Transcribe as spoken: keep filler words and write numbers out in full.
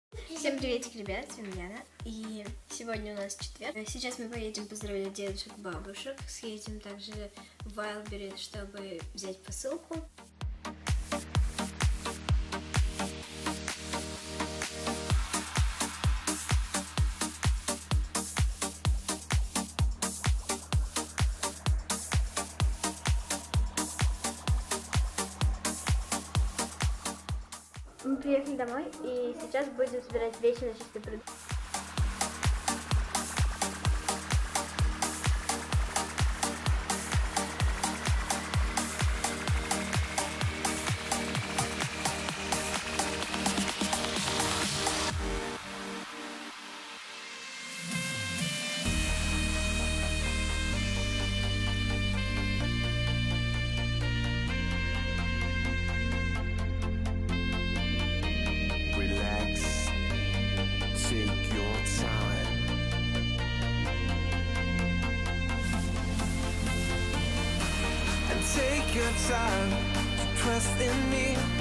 Всем приветик, ребят, с вами Яна. И сегодня у нас четверг. Сейчас мы поедем поздравлять дедушек, бабушек. Съедем также в Wildberries, чтобы взять посылку. Мы приехали домой и сейчас будем собирать вещи на чистый пруд. Take your time to trust in me.